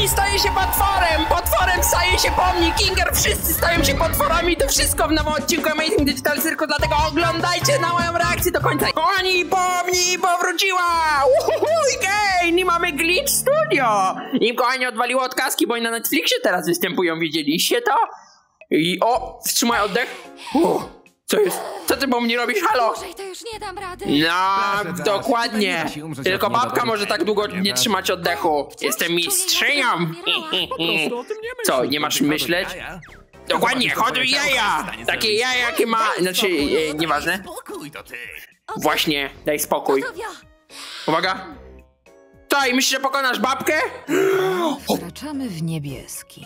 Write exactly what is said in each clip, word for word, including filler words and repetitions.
Bonnie staje się potworem! Potworem staje się Bonnie! Kinger, wszyscy stają się potworami! To wszystko w nowym odcinku Amazing Digital Circus, dlatego oglądajcie na moją reakcję do końca! Kochani, Bonnie powróciła! Uhuhuj, gej! I mamy Glitch Studio! Im, kochani, odwaliło od kaski, bo oni na Netflixie teraz występują, widzieliście to? I o, wstrzymaj oddech. Uff, co jest? Co ty po mnie robisz? Halo? Dłużej to już nie dam rady. No, dokładnie. Tylko babka może tak długo nie trzymać oddechu. Jestem mistrzynią. Co, nie masz myśleć? Dokładnie, choduj jaja. Takie jaja, jakie ma... Znaczy, e, nieważne. Właśnie, daj spokój. Uwaga. To i myślisz, że pokonasz babkę? Wkraczamy w niebieski.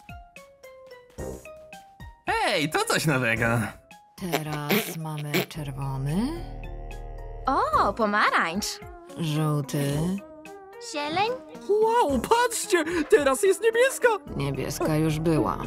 Hej, to coś nowego. Teraz mamy czerwony, O, pomarańcz. żółty, Zieleń? Wow, patrzcie, teraz jest niebieska. niebieska już była.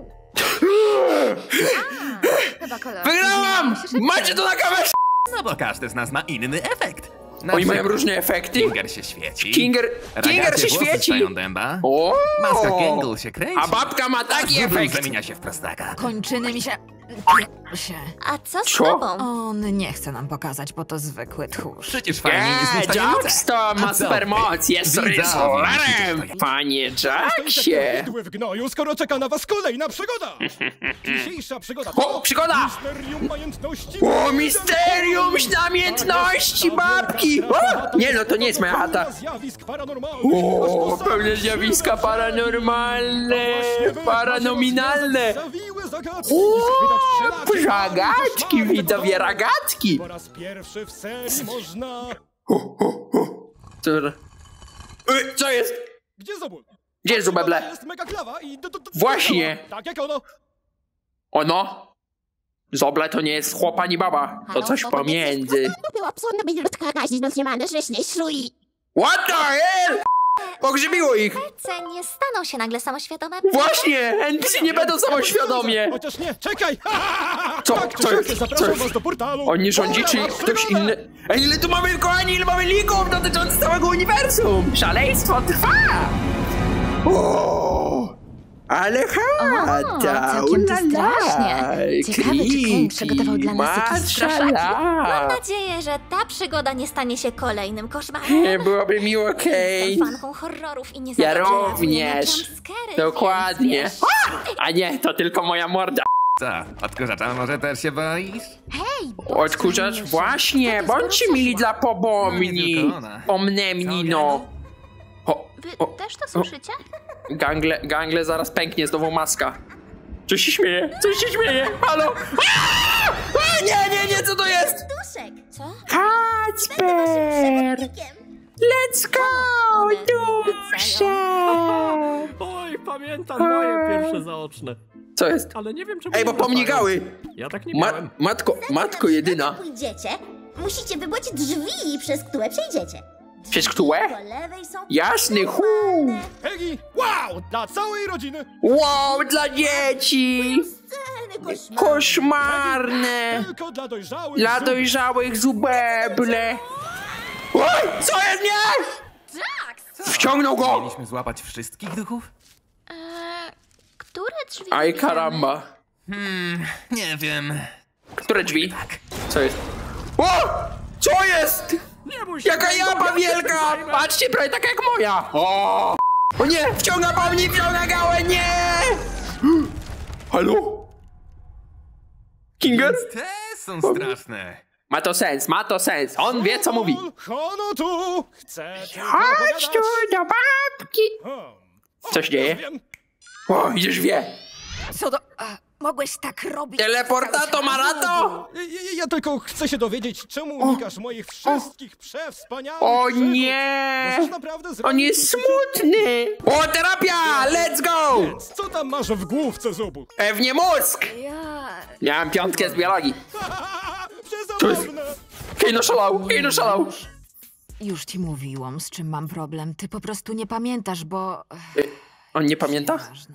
Chyba kolor. Wygrałam! Macie to na kamerze! No bo każdy z nas ma inny efekt. Na Oni mają przykład różne efekty. Kinger się świeci. Kinger, Kinger ragacie się włosy świeci. stają dęba. O! Maska Gangle się kręci. A babka ma taki Zubr efekt. zamienia się w prostaka. Kończyny mi się... się. A co z Co? tobą? On nie chce nam pokazać, bo to zwykły tchórz. Przecież fajnie jest Eee, mieć tajemnicę. Jax to ma A co? super moc, jest Widzowie, rysolarem! widzicie, Panie Jacksie! Widły w gnoju, skoro czeka na was kolejna przygoda! Dzisiejsza przygoda O, to przygoda! Misterium Majętności... O, misterium namiętności babki! O, nie no, to nie jest moja chata. Zjawisk paranormalnych. O, pełne zjawiska paranormalne, paranominalne. O, zagadki, widzowie, ragatki. Po raz pierwszy w serii można... Co, y, co jest? Gdzie Zobul? Gdzie jest Zubeble? Jest mega klawa i... do- do- do- Właśnie. Tak jak ono. Ono? Zoble to nie jest chłop ani baba, to coś pomiędzy. What the hell? Pogrzybiło ich! Te nie staną się nagle samoświadome. Właśnie! N P C nie będą samoświadomie! Chociaż nie, czekaj! Co? Tak, czy Co siak, jest? zapraszam Co jest? was do portalu. On nie rządzi, czy Pora na ktoś przygodę! inny? Ej, ile tu mamy, kochani, ile mamy lików dotyczących całego uniwersum! Szaleństwo trwa! O, ale chata! całkiem to ulala, strasznie. Ciekawe, czy King przygotował dla nas jakieś straszaki. Mam Mam nadzieję, że ta przygoda nie stanie się kolejnym koszmarem. Byłoby miło, Jestem Kate. fanką horrorów i nie Ja zawsze również. reaguję na jumpscary, Dokładnie. więc wiesz. A nie, to tylko moja morda. Co, odkurzacza może też się boisz? Hej, Odkurzacz, bądź właśnie, miły. bądźcie mili dla No, pobomni. nie tylko ona. Pomnemni, no. O, Wy o, też to słyszycie? gangle, gangle zaraz pęknie, znowu maska. Coś się śmieje, coś się śmieje, halo. Aaa! A, nie, nie, nie, co to jest? Duszek, co? Kacper, let's go, One dusze. Oj, pamiętam moje pierwsze zaoczne. Co jest? Ale nie wiem, czemu Ej, bo nie wracają. pomnigały. Ja tak nie Ma, miałem. matko, matko jedyna. Pójdziecie, musicie wybyć drzwi, przez które przejdziecie. Przez które? Po lewej są... Jasny hu. Peggy, wow! Dla całej rodziny! Wow, dla dzieci. Sceny koszmarne. Koszmarne. Tylko dla dojrzałych Dla zub- dojrzałych zubeble. Oj, co jest, nie? Wciągnął go. Mieliśmy złapać wszystkich duchów? Eee, które drzwi Aj, wybieramy? karamba. Hmm, nie wiem. Które drzwi? Co jest? O! Co jest? Nie bój się, Jaka jaba wielka! Patrzcie, prawie taka jak moja! O! O nie! Wciąga po mnie, wciąga gałę, nie! Halo? Kinger? Te są straszne. Ma to sens, ma to sens. On wie, co mówi. Hono tu! Chcę tylko Chodź tu opowiadać. do babki. Hmm. Co się dzieje? Wiem. O, idziesz wie. Co do... A, mogłeś tak robić? Teleportato marato! Ja, ja, ja tylko chcę się dowiedzieć, czemu unikasz moich wszystkich przewspaniałych O przygód. nie! Możesz naprawdę zrobić On jest smutny! O, terapia! Let's go! Więc co tam masz w główce, Zubu? Pewnie mózg! Ja... Miałem piątkę z biologii. Przezabawne! Kejno szalał, Kejno szalał. Już ci mówiłam, z czym mam problem. Ty po prostu nie pamiętasz, bo... On nie pamięta? Ważne.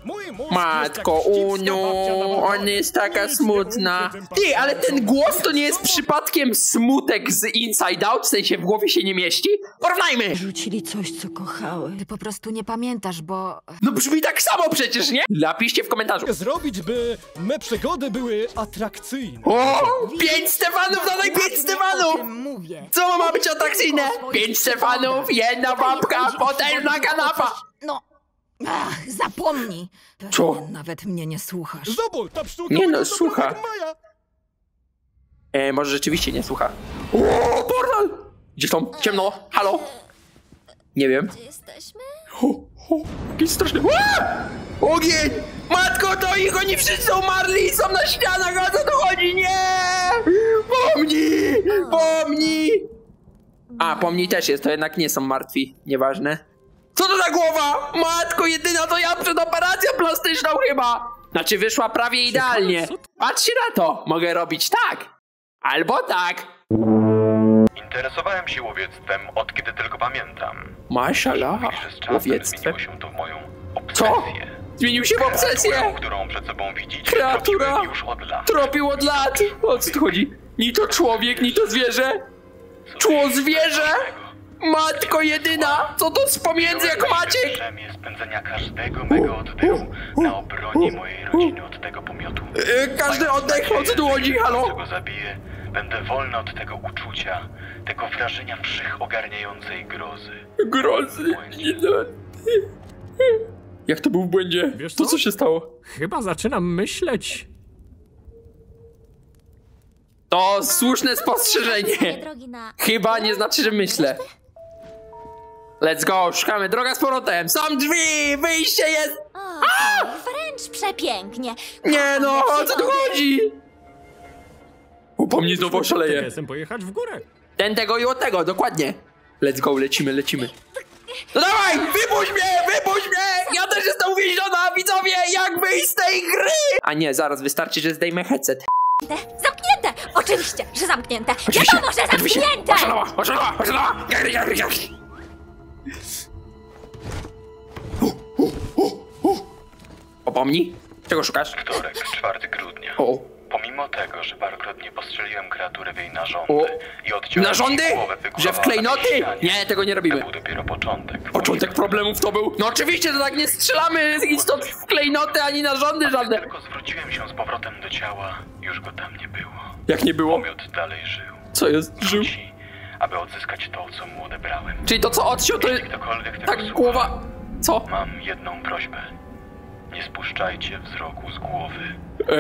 Mój mózg Matko, jest jak wścibska Unu, babcia na bobach. ona jest taka Nic nie smutna. mówcie tym Ty, ale babciom. ten głos to nie jest przypadkiem smutek z Inside Out? W sensie w głowie się nie mieści? Porównajmy! Rzucili coś, co kochały. Ty po prostu nie pamiętasz, bo... No brzmi tak samo przecież, nie? Napiszcie w komentarzu. Zrobić, by me przygody były atrakcyjne. O! Pięć Stefanów, dodaj pięć Stefanów! mówię. Co ma być atrakcyjne? Pięć Stefanów, jedna babka, potężna kanapa! No, ach, zapomnij. Co? Pewnie nawet mnie nie słuchasz. Zobacz, ta pszczółka Nie no, wygląda słucha. jak Maja. E, może rzeczywiście nie słucha. O, portal! Gdzie są? Ciemno, halo? Nie wiem. Gdzie jesteśmy? O, o, jakiś straszny... Ła! Ogień! Matko, to ich, oni wszyscy umarli, są na ścianach, o co tu chodzi? Nie! Pomnij! Pomnij! A, pomnij też jest, to jednak nie są martwi, nieważne. Co to za głowa? Matko, jedyna to ja przed operacją plastyczną chyba! Znaczy wyszła prawie idealnie. Patrzcie na to, mogę robić tak. Albo tak. Interesowałem się łowiectwem od kiedy tylko pamiętam. Mashallah, Mówisz, że z czasem łowiectwo. zmieniło się to w moją Co? obsesję. Zmienił się w obsesję. Kreaturę, którą przed sobą widzicie, Kreatura. tropiłem już od lat. Tropił od lat. O co tu chodzi? Ni to człowiek, ni to zwierzę. Czło zwierzę? Matko jedyna, co to z pomiędzy jak Maciek? Przemię spędzenia każdego mego oddechu na obronie mojej rodziny od tego pomiotu. E, każdy oddech, o co tu chodzi, halo? Co go zabiję, będę wolny od tego uczucia, tego wrażenia wszechogarniającej grozy. Grozy. Jak to był w błędzie? Wiesz To co? co się stało? Chyba zaczynam myśleć. To słuszne Moje spostrzeżenie. drogi na... Chyba nie znaczy, że myślę. Let's go, szukamy. Droga z powrotem. Są drzwi, wyjście jest. O, wręcz przepięknie. Nie no, o co tu Przygody. chodzi? Upomnij znowu oszaleje. Jestem pojechać w górę. Ten, tego i od tego, dokładnie. Let's go, lecimy, lecimy. No dawaj, wypuść mnie, wypuść mnie! Ja też jestem uwięziona, widzowie, jak wyjść z tej gry? A nie, zaraz, wystarczy, że zdejmę headset. Zamknięte! Oczywiście, że zamknięte. Oczywiście, Wiadomo, że oczywiście. zamknięte! Oszalała, oszalała, oszalała! Gary, gary, gary. U, u, u, u. Opomnij, czego szukasz? Wtorek, czwartego grudnia. O, Pomimo tego, że parokrotnie postrzeliłem kreaturę w jej narządy o. i odciąłem Narządy? jej głowę, Że w wygłowała na klejnoty? ścianie, Nie, tego nie to robimy. był dopiero początek. Początek problemów to był. No oczywiście, to tak nie strzelamy stąd w klejnoty ani narządy Gdy żadne. tylko zwróciłem się z powrotem do ciała, już go tam nie było. Jak nie było? Pomiot dalej żył. Co jest? Żył? Wróci, aby odzyskać to, co mu odebrałem. Czyli to co odciął to Jeśli ktokolwiek tego tak słucha, głowa... Co? mam jedną prośbę. Nie spuszczajcie wzroku z głowy.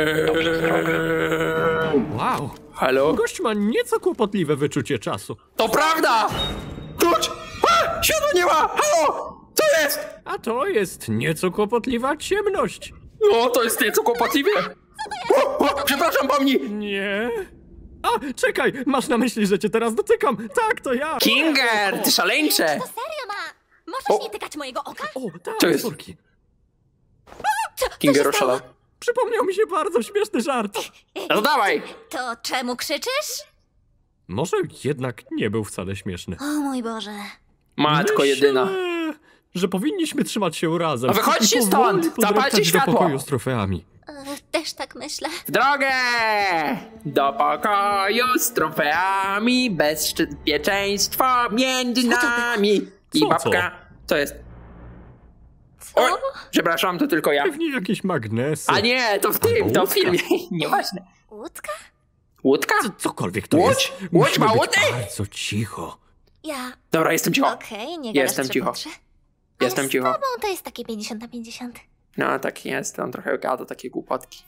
Eee... Wow. Halo? Gość ma nieco kłopotliwe wyczucie czasu. To prawda! Klucz! A! Światła nie ma! Halo! Co jest? A to jest nieco kłopotliwa ciemność. No, to jest nieco kłopotliwie. O, o, przepraszam, pomnij! Nie. A, czekaj, masz na myśli, że cię teraz dotykam. Tak, to ja. Kinger, ty szaleńcze! To serio, ma? Możesz O. nie tykać mojego oka? O, tak, Co jest? córki. Co, co Kinger się stało? oszalał. Przypomniał mi się bardzo śmieszny żart. No dawaj! To czemu krzyczysz? Może jednak nie był wcale śmieszny. O mój Boże. Matko Myślę, jedyna. że powinniśmy trzymać się razem. No wychodźcie i stąd! powoli Zapalcie podreptać do światło! pokoju z trofeami. E, też tak myślę. W drogę! Do pokoju z trofeami, bezpieczeństwo między nami. I Co, babka. Co jest? Co? Oj, przepraszam, to tylko ja. Pewnie jakieś magnesy. A nie, to w tym, Albo to w łódka. filmie. Nieważne. Łódka? Łódka? Cokolwiek to Łódź? jest. Łódź Musimy ma być łódź? bardzo cicho. Ja. Dobra, jestem cicho. Okej, nie Jestem gadasz, cicho. przepatrzę. Jestem Ale z cicho. tobą to jest takie pięćdziesiąt na pięćdziesiąt. No, tak jest, on trochę gada takie głupotki.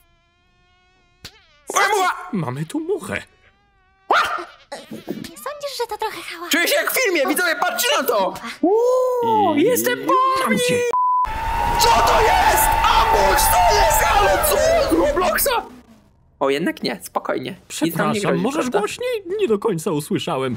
Ła! Mamy tu muchę. Nie sądzisz, że to trochę hałas? Czuję się jak w filmie, widzowie, patrzcie na to! Uuu, jestem po... Mam cię. Co to jest? Ambush, to jest, halo, co? Z Robloxa? O, jednak nie, spokojnie. Nic nam nie Przepraszam, grozi, możesz prawda? głośniej? Nie do końca usłyszałem.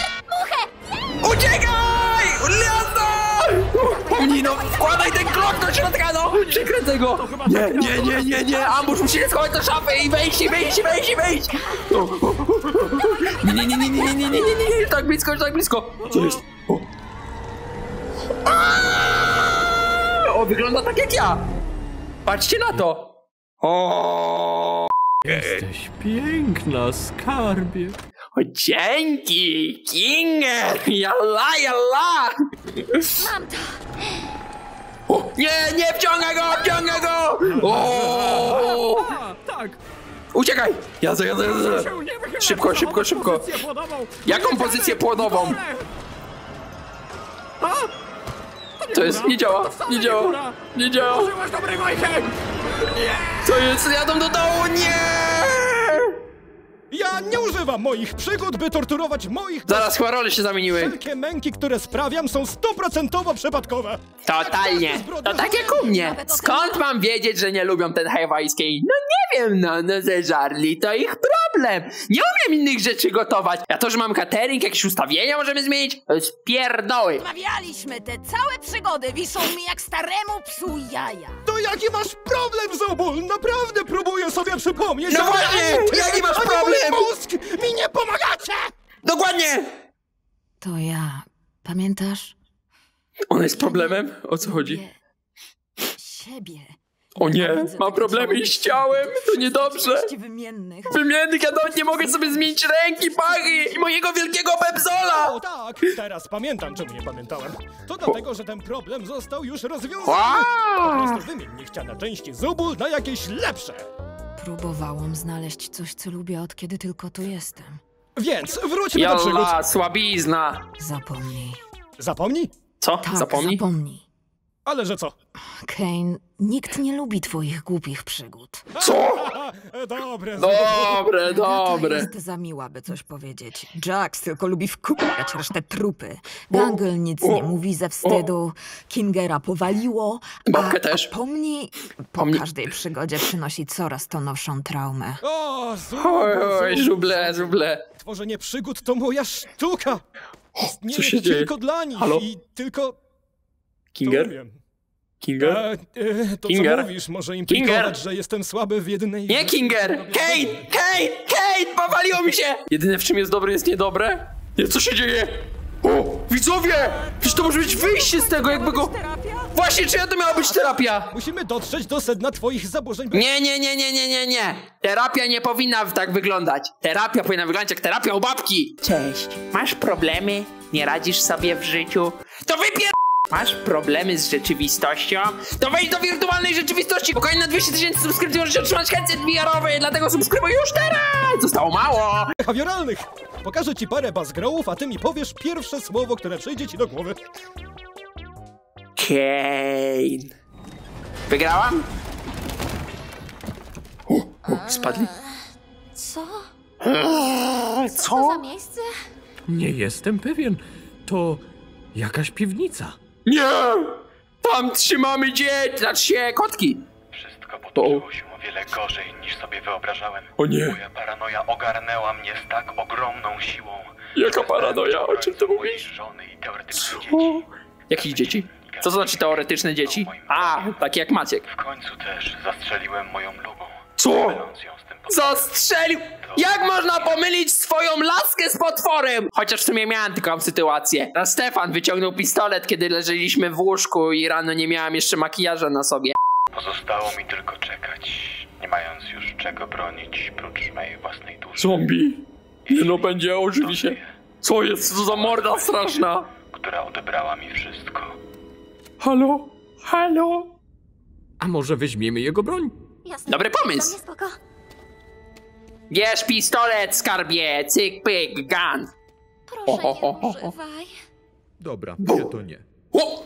Uciekaj! Jazda! Pomnij, no, wkładaj ten klok do środka, no! Przykręcę go! Nie, nie, nie, nie, nie, Ambush, musimy schować do szafy i wejść, wejść, wejść, wejść! Nie, nie, nie, nie, nie, nie, nie, nie, nie, nie, nie, tak blisko, tak blisko! Co jest? O, o wygląda tak jak ja! Patrzcie na to! O! Jesteś piękna, skarbie. O, dzięki! Kinger! Jalla, jalla! Mam to! O, nie, nie wciągaj go, wciągaj go! O! A, tak. Uciekaj! Jadę, jadę, jadę. Szybko, szybko, szybko. Jaką pozycję płodową? To jest, nie działa, nie działa, nie działa. Użyłaś dobrej Wojtek! To jest, jadą do dołu, nie! Ja nie używam moich przygód, by torturować moich... Zaraz chyba role się zamieniły. Wszelkie męki, które sprawiam, są stuprocentowo przypadkowe. Totalnie. To tak jak u mnie. Skąd mam wiedzieć, że nie lubią ten hawajskiej? No nie wiem, no, no zeżarli, to ich problem. Nie umiem innych rzeczy gotować. A to, że mam catering, jakieś ustawienia możemy zmienić, to jest pierdoły. Mawialiśmy, te całe przygody wiszą mi jak staremu psu jaja. To jaki masz problem, Zobul? Naprawdę próbuję sobie przypomnieć. No ale właśnie, ani ty, jaki masz ani problem? mój mózg mi nie pomagacie! Dokładnie. To ja. Pamiętasz? Ona jest problemem? O co chodzi? Siebie. Siebie. O nie, Nienawidzę mam tego problemy człowieka. z ciałem, to niedobrze. Części wymiennych. Wymiennych, ja nawet nie mogę sobie zmienić ręki, pachy i mojego wielkiego bebzola. O tak, teraz pamiętam, czemu nie pamiętałem. To dlatego, że ten problem został już rozwiązany. Wow. Po prostu wymień niechciane części Zobul na jakieś lepsze. Próbowałam znaleźć coś, co lubię, od kiedy tylko tu jestem. Więc wróćmy do przygód. Jalla, słabizna. Zapomnij. Zapomnij? Co? Tak, Zapomnij? zapomnij. Ale że co? Kane, nikt nie lubi twoich głupich przygód. Co? Dobre, Dobre, Agata dobre. jest za miła, by coś powiedzieć. Jax tylko lubi wkupiać resztę trupy. Gangle nic nie mówi ze wstydu. Kingera powaliło. Babkę a, też. A pomni po Pomni- każdej przygodzie przynosi coraz to nowszą traumę. O, Zobul, Oj, oj, Zobul. żuble, żuble. Tworzenie przygód to moja sztuka. Istnieje co się dzieje? tylko dla nich Halo? i tylko... To Kinger? umiem. Kinger? E, e, to Kinger? co mówisz może implikować, Kinger? że jestem słaby w jednej... Nie Kinger! Kate! Kate! Kate! Powaliło mi się! Jedyne, w czym jest dobre, jest niedobre? Nie, co się dzieje? O! Widzowie! Przecież to może być wyjście z tego, jakby go... Właśnie, czyja to miała być terapia? Musimy dotrzeć do sedna twoich zaburzeń. Nie, nie, nie, nie, nie, nie, nie. Terapia nie powinna tak wyglądać. Terapia powinna wyglądać jak terapia u babki. Cześć. Masz problemy? Nie radzisz sobie w życiu? To wypier... Masz problemy z rzeczywistością? To wejdź do wirtualnej rzeczywistości! Spokojnie, na dwieście tysięcy subskrypcji możesz otrzymać headset V R-owy, dlatego subskrybuj już teraz! Zostało mało! Behawioralnych. Pokażę ci parę buzzgrowów, a ty mi powiesz pierwsze słowo, które przyjdzie ci do głowy. Kane. Wygrałam? O, o, spadli. Co? Co? Co za miejsce? Nie jestem pewien. To jakaś piwnica. Nie! Tam trzymamy dzieci, znaczy się kotki. Wszystko potoczyło się o wiele gorzej niż sobie wyobrażałem. O nie. Moja paranoja ogarnęła mnie z tak ogromną siłą. Jaka paranoja? O czym ty Mojej mówisz? żony i teoretycznych Co? dzieci. Jakich dzieci? Co to znaczy teoretyczne dzieci? A, takie jak Maciek. W końcu też zastrzeliłem moją lubą. Co? Myląc ją z tym potworem. Zastrzelił! Jak można pomylić swoją laskę z potworem? Chociaż w sumie miałem taką sytuację. A Stefan wyciągnął pistolet, kiedy leżeliśmy w łóżku i rano nie miałem jeszcze makijaża na sobie. Pozostało mi tylko czekać, nie mając już czego bronić prócz mojej własnej duszy. Zombie. Nie no, będzie, ożywi się. Co jest? Co za morda straszna? Która odebrała mi wszystko. Halo? Halo? A może weźmiemy jego broń? Jasne. Dobry Dla pomysł. mnie spoko. Bierz pistolet, skarbie. Cyk, pyk, gun. Proszę, Ho, ho, ho, nie ho, ho. używaj. Dobra, nie to nie. O!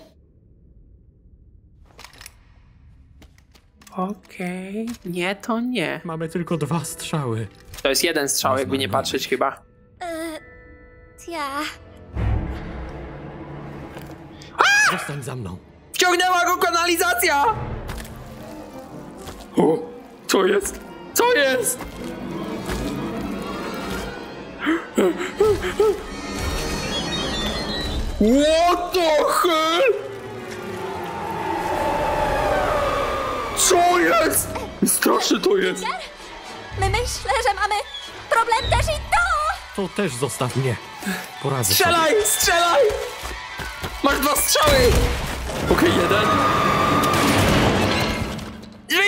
Okej, nie, to nie. Mamy tylko dwa strzały. To jest jeden strzał, jakby nie patrzeć chyba. E, ja. Zostań za mną. Wciągnęła go kanalizacja! O, co jest? Co jest? What the hell? Co jest? Straszne to jest. My myślę, że mamy problem też i to! To też zostaw mnie. Poradzę sobie. Strzelaj, strzelaj! Masz dwa strzały! Okej, jeden.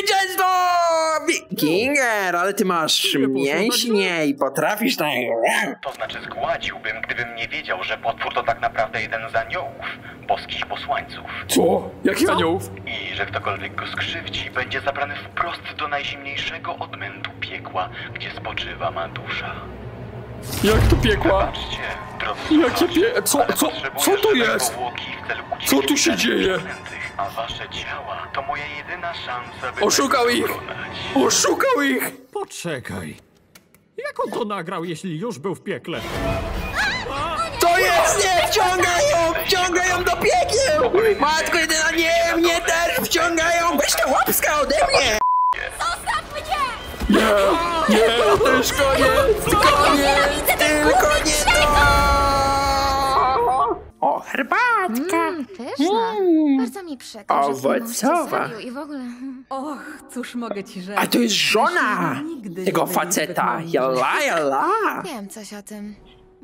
Kinger, ale ty masz mięśnie i potrafisz tak... To znaczy zgładziłbym, gdybym nie wiedział, że potwór to tak naprawdę jeden z aniołów, boskich posłańców. Co? Jakich aniołów? I że ktokolwiek go skrzywdzi, będzie zabrany wprost do najzimniejszego odmętu piekła, gdzie spoczywa ma dusza. Jak to piekła? Patrzcie, drodzy Jakie słuchacze, pie... Co, ale co, potrzebuję co tu żywej jest? powłoki w celu Co tu się ucieczki dzieje? przeklętych, a wasze ciała to moja jedyna szansa, by Oszukał tego ich! dokonać. Oszukał ich! Poczekaj. Jak on to nagrał, jeśli już był w piekle? To jest nie! Wciągają! Wciągają do piekieł! Matko jedyna, nie! Mnie też wciągają! Weź tę łapskę ode mnie! Zostaw mnie! Nie! Nie! To już koniec! Koniec! Tylko nie to! O, herbatka! Mm, pyszna. Bardzo mi przykro, że twój mąż cię Owocowa. zabił i w ogóle... Och, cóż mogę ci rzec? A to jest żona Mężczyźni nigdy tego nie byli faceta! zbyt mądrzy. Jala, jala! Wiem coś o tym.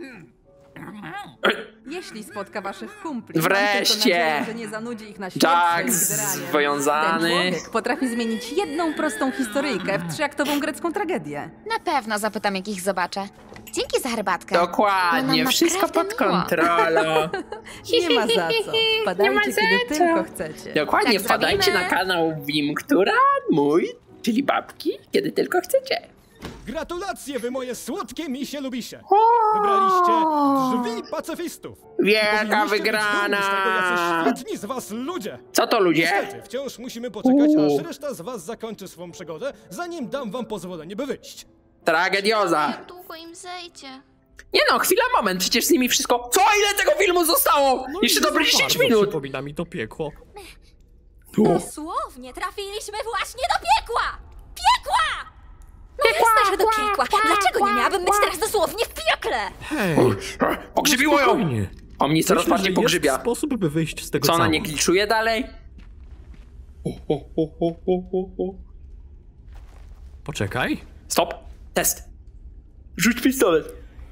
Jeśli spotka waszych kumpli, Wreszcie! mam tylko nadzieję, że nie zanudzi ich na śmierć Jack swoim gdraniem. związany. Ten człowiek potrafi zmienić jedną prostą historyjkę w trzyaktową grecką tragedię. Na pewno zapytam, jak ich zobaczę. Dzięki za herbatkę. Dokładnie, No, wszystko naprawdę pod miło. Nie kontrolą. ma za co. Wpadajcie, kiedy tylko chcecie. Dokładnie, Tak wpadajcie zrobimy. na kanał Wimktura, mój, czyli babki, kiedy tylko chcecie. Gratulacje, wy moje słodkie misie lubisie! Wybraliście drzwi pacyfistów. Wielka Powinniście być dumni wygrana! z tego, jacy świetni z was ludzie! Co to ludzie? Niestety, wciąż musimy poczekać, Uuu. aż reszta z was zakończy swą przygodę, zanim dam wam pozwolenie, by wyjść. Tragedioza. Jak długo im zejdzie? Nie no, chwila, moment, przecież z nimi wszystko... Co? Ile tego filmu zostało? No Jeszcze i za dobre dziesięć bardzo minut. Przypomina mi to piekło. Dosłownie trafiliśmy właśnie do piekła! Piekła! No jasne, że do piekła! Dlaczego nie miałabym być teraz dosłownie w piekle? Hej, Pogrzybiło ją! spokojnie. O mnie coraz Myślę, bardziej że pogrzybia. jest sposób, by wyjść z tego Co, ona cało. nie gliczuje dalej? O, o, o, o, o, o, o. Poczekaj. Stop! Test! Rzuć pistolet!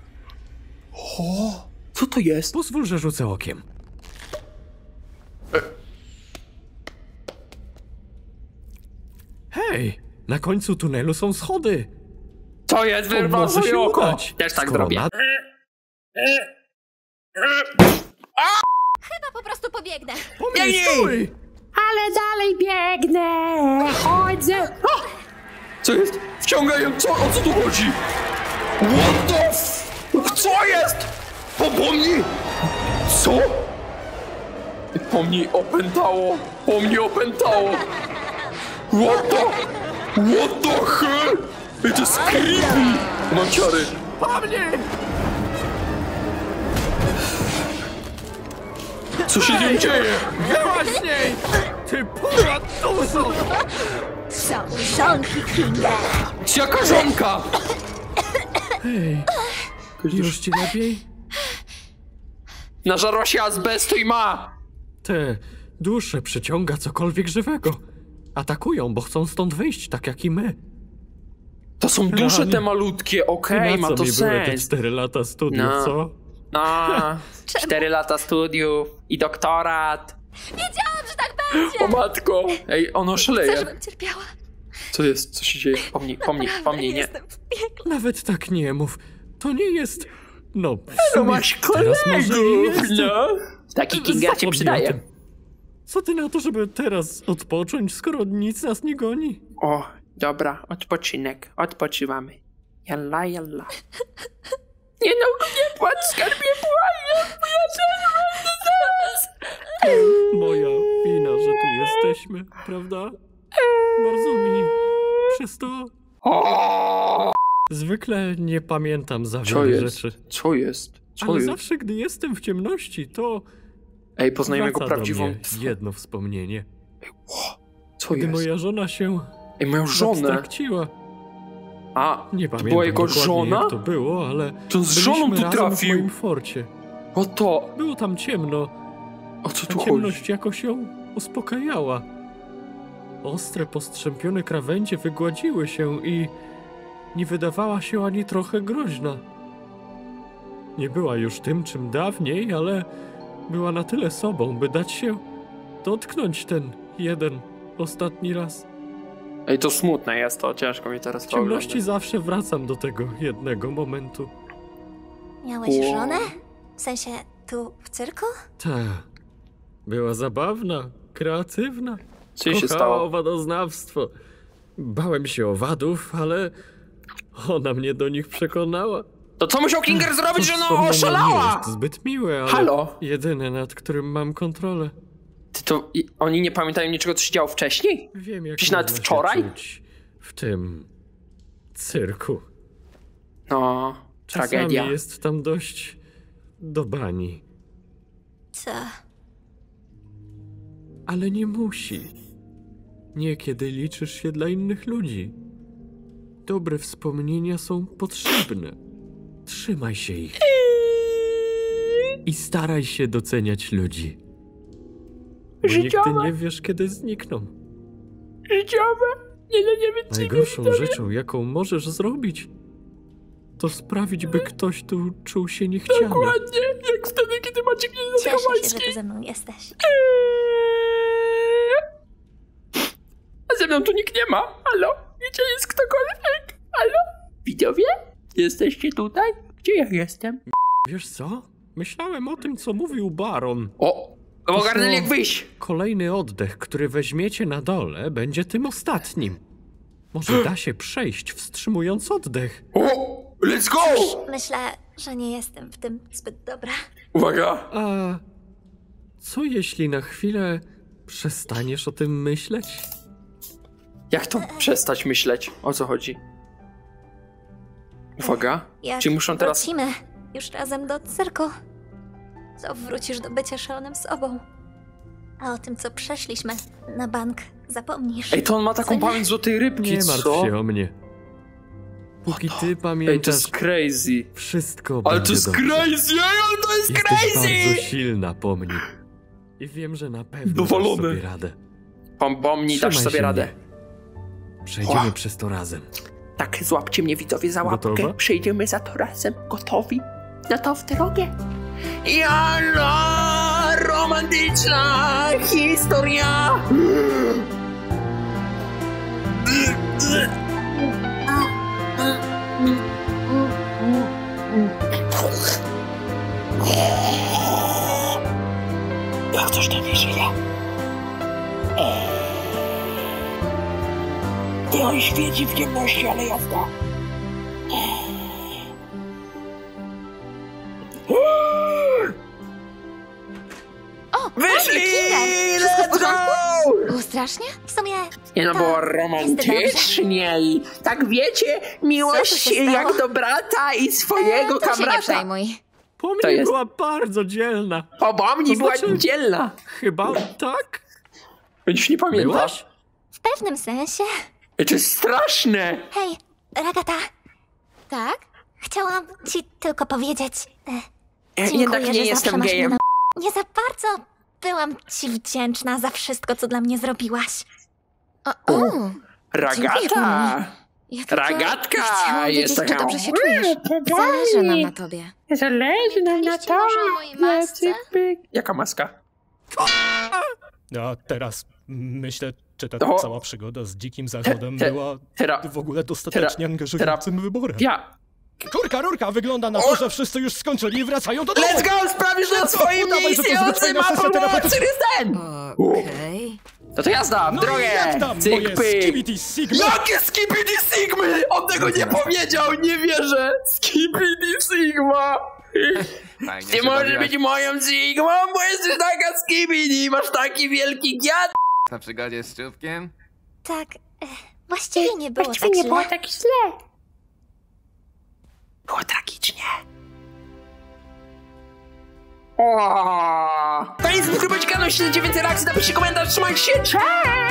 O, co to jest? Pozwól, że rzucę okiem. Hej, na końcu tunelu są schody. Co jest? To Wyrwał może się sobie oko! udać. Też tak Skoro zrobię. na- Chyba po prostu pobiegnę. Pomnij, stój! Ale dalej biegnę! Chodzę! O! Co jest? Wciągają, co? O co tu chodzi? What the f... Co jest? Po, po mnie? Co? Po mnie opętało! Po mnie opętało! What the... What the hell? Ej, to jest creepy! Mam ciary! Po mnie! Co się z nią dzieje? Byłaś z niej! Ty pura dużo! Są żonki Kinga. Jaka żonka? Hej, już ci lepiej? Nażarła się azbestu i ma! Te dusze przyciąga cokolwiek żywego. Atakują, bo chcą stąd wyjść, tak jak i my. To są dusze Rany. te malutkie, okej, Na ma co to mi były te sens. cztery lata studiów, No. co? No, cztery lata studiów i doktorat. Wiedziałam, że tak będzie! O matko! Ej, ono Chcę, szaleje. żebym cierpiała. Co jest? Co się dzieje? Po mnie, po mnie, po mnie, nie. Jestem w piekle. Nawet tak nie mów. To nie jest... No, w No sumie masz teraz może i kolegów, jest. no. Taki Kinger cię Zapomnij o przydaje. tym. Co ty na to, żeby teraz odpocząć, skoro nic nas nie goni? O, dobra, odpoczynek. Odpoczywamy. Jalla, jalla. Nie no, nie płacz, skarbie, błagam, bo ja też będę zaraz. Moja wina, że tu jesteśmy, prawda? Bardzo mi przez to... O! Zwykle nie pamiętam za Co wiele jest? rzeczy. Co jest? Co Ale jest? zawsze, gdy jestem w ciemności, to Ej, poznajemy wraca go do prawdziwą mnie twarz. jedno wspomnienie. Co Gdy jest? moja żona się Ej, moją żonę. abstrakciła. A, Nie to pamiętam była jego dokładnie, żona? jak to było, ale To on z żoną byliśmy tu razem trafił. w moim forcie. O to, Było tam ciemno, o co a tu ciemność chodzi? jakoś ją uspokajała. Ostre, postrzępione krawędzie wygładziły się i nie wydawała się ani trochę groźna. Nie była już tym, czym dawniej, ale była na tyle sobą, by dać się dotknąć ten jeden ostatni raz. Ej, to smutne jest to, ciężko mi teraz W to ciemności oglądać. zawsze wracam do tego jednego momentu. Miałeś Wow. żonę? W sensie tu w cyrku? Ta. Była zabawna, kreatywna. Co jej się Kochała stało? owadoznawstwo. Bałem się owadów, ale ona mnie do nich przekonała. To co musiał Kinger zrobić, że no Wspomnienie nie oszalała? jest zbyt miłe, ale Halo? jedyne, nad którym mam kontrolę. Ty to... i- Oni nie pamiętają niczego, co się działo wcześniej? Wiem, jak Gdzieś nawet można się wczoraj? czuć w tym cyrku. No, Czasami tragedia. jest tam dość do bani, Co? ale nie musi. Niekiedy liczysz się dla innych ludzi. Dobre wspomnienia są potrzebne. Trzymaj się ich. I staraj się doceniać ludzi. Bo Życiowe. nigdy nie wiesz, kiedy znikną. Życiowe? Nie, nie, nie wiem, Najgorszą rzeczą, jaką możesz zrobić, to sprawić, by ktoś tu czuł się niechciany. Dokładnie, jak wtedy, kiedy macie mnie za Cieszę się, że Kowalski. tu ze mną jesteś. A ze mną tu nikt nie ma. Halo? Gdzie jest ktokolwiek? Halo? Widzowie? Jesteście tutaj? Gdzie ja jestem? Wiesz co? Myślałem o tym, co mówił Baron. O! Ogarnęli jak wyjść! Kolejny oddech, który weźmiecie na dole, będzie tym ostatnim. Może da się przejść, wstrzymując oddech. O! Let's go! Myślę, że nie jestem w tym zbyt dobra. Uwaga! A co jeśli na chwilę przestaniesz o tym myśleć? Jak to przestać myśleć? O co chodzi? Uwaga. Jak Czy muszą teraz... wrócimy już razem do cyrku, to wrócisz do bycia szalonym sobą. A o tym, co przeszliśmy na bank, zapomnisz. Ej, to on ma Co taką nie? pamięć złotej rybki, Nie martw co? się o mnie. Póki ty Ej, to pamiętasz, jest crazy. wszystko Ale będzie to jest dobrze. crazy, ej, ale to jest Jesteś crazy! bardzo silna, pomnij. I wiem, że na pewno dasz Dowalone. sobie radę. Pom, pomnij, dasz Trzymaj sobie się radę. mnie. Przejdziemy Ła. przez to razem. Tak, złapcie mnie widzowie za łapkę. Gotowa? Przejdziemy za to razem. Gotowi? No to w drogę. Jala, romantyczna historia! Jak coś tam nie żyje. Ty on świeci w ciemności, ale jazda. O, Wyszli! Kinger! Wszystko w Let's porządku? go! Było strasznie? W sumie... Nie no, to było jest romantycznie i tak wiecie, Co tu miłość się stało? jak do brata i swojego to się nie kamrata. przejmuj. Po To mnie jest- była bardzo dzielna. Po mnie To była znaczy- dzielna. Chyba tak? Już nie pamiętasz? Byłaś? W pewnym sensie. Ej, to jest straszne. Hej, Ragata. Tak? Chciałam ci tylko powiedzieć... E, Ja dziękuję, jednak nie że jestem zawsze masz gejem. mnie na... Nie za bardzo byłam ci wdzięczna za wszystko, co dla mnie zrobiłaś. O, o. Ragata. Ja tylko Ragatka chciałam jest wiedzieć, taka... czy dobrze się czujesz. Zależy nam na tobie. Zależy nam na Myślicie może o mojej masce? Jaka maska? A teraz myślę, czy ta O. cała przygoda z dzikim zachodem te- była tera- w ogóle dostatecznie tera- angażującym wyborem. Ja. Rurka, rurka, wygląda na to, że wszyscy już skończyli i wracają do domu! Let's go! Sprawisz na swoim udawaj, że miejscu! to zwyczajna sesja Otrzymam terapeutyczna. ten! Okej. No to jazda, w No drogę. i jak tam Cyk, moje pyk. skibidi sigma? Jakie Skibidi Sigmy? On tego nie powiedział, nie wierzę! Skibidi Sigma! Fajnie Ty się możesz bawiłaś być moją Sigmą, bo jesteś taka Skibidi! Masz taki wielki giat! na przygodzie z czubkiem? Tak, e, właściwie nie było Właściwie tak nie źle. było tak źle. Było tragicznie. O. To nic, w grupie kanał, śledźcie więcej reakcji, napiszcie komentarz, trzymajcie się, cześć!